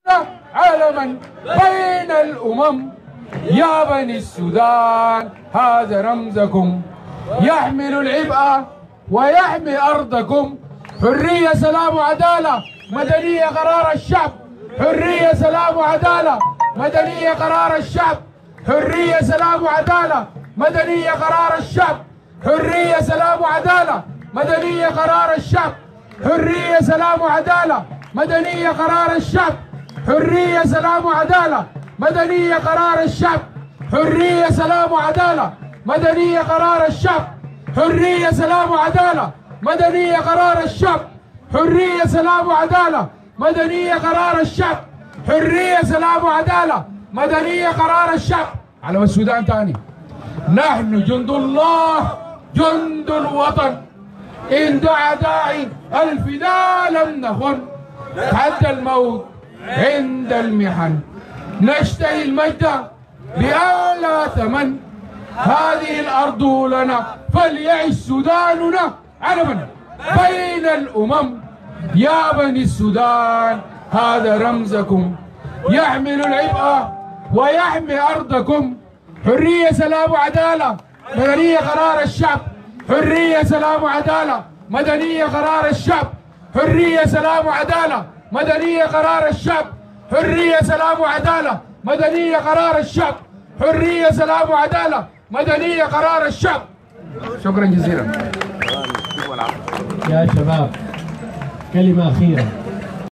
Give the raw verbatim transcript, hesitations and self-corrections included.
علما بين الأمم يا بني السودان هذا رمزكم يحمل العبء ويحمي أرضكم. حرية سلام وعدالة مدنية قرار الشعب. حرية سلام وعدالة مدنية قرار الشعب. حرية سلام وعدالة مدنية قرار الشعب. حرية سلام وعدالة مدنية قرار الشعب. حرية سلام وعدالة مدنية قرار الشعب. حرية سلام وعدالة مدنية قرار الشعب. حرية سلام وعدالة مدنية قرار الشعب. حرية سلام وعدالة مدنية قرار الشعب. حرية سلام وعدالة مدنية قرار الشعب. حرية سلام وعدالة مدنية قرار الشعب. على السودان تاني. نحن جند الله جند الوطن إن دعا داعي الفداء لم نخن. حتى الموت عند المحن نشتهي المجد بأعلى ثمن. هذه الأرض لنا فليعش سوداننا علما بين الأمم يا بني السودان هذا رمزكم يحمل العبء ويحمي أرضكم. حرية سلام وعدالة مدنية قرار الشعب. حرية سلام وعدالة مدنية قرار الشعب. حرية سلام وعدالة مدنية قرار الشعب. حرية سلام وعدالة مدنية قرار الشعب. حرية سلام وعدالة مدنية قرار الشعب. شكرا جزيلا. يا شباب كلمة أخيرة.